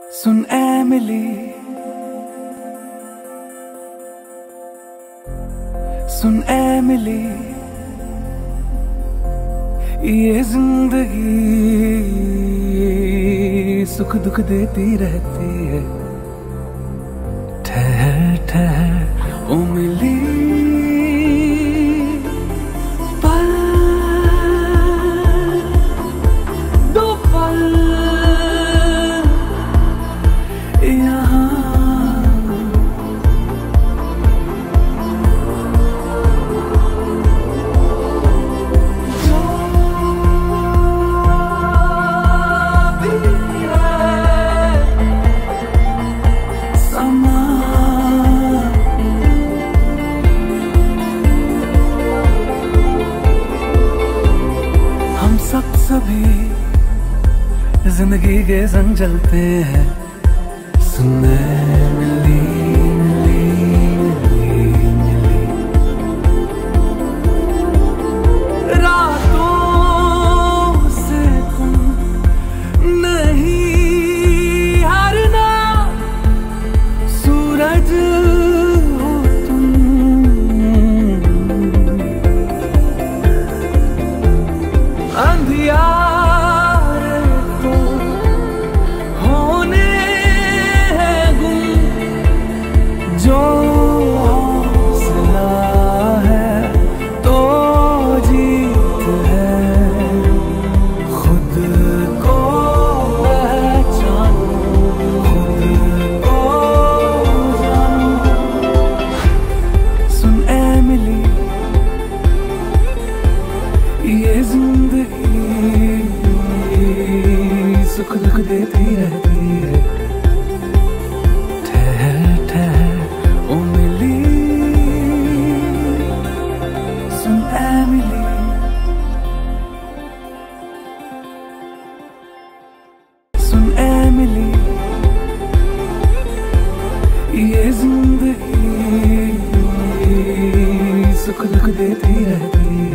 सुन ए मिली, सुन ए मिली, ये जिंदगी सुख दुख देती रहती है। ठहर ठहर ओ मिली, पल दो पल यहाँ सब सभी जिंदगी के संग चलते हैं। सुनने मिली मिली मिली मिली रातों से तुम नहीं हारना, सूरज हो तुम अंधियारे तो होने हैं गुम, जो हौसला है तो जीत है। खुद को पहचानो, खुद को जानो। सुन ए मिली, ये जिंदगी सुख दुख देती रहती है। ठहर ठहर ओ मिली, सुन ए मिली, सुन ए मिली, ये जिंदगी सुख दुख देती रहती है।